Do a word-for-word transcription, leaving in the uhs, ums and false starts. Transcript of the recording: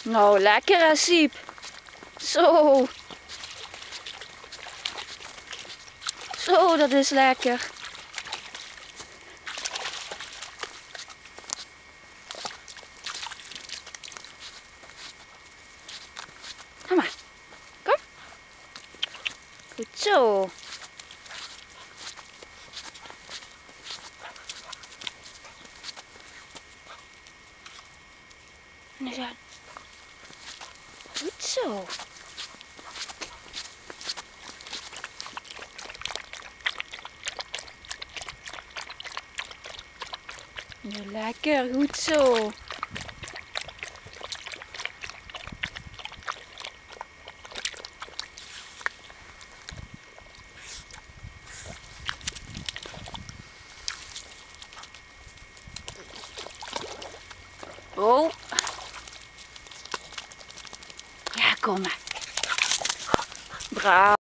Nou, lekker hè, Siep. Zo. Zo, dat is lekker. Kom maar. Kom. Goed zo. En dan zo. Goed zo. Ja, lekker, goed zo. Oh. Ja, kom maar. Braaf.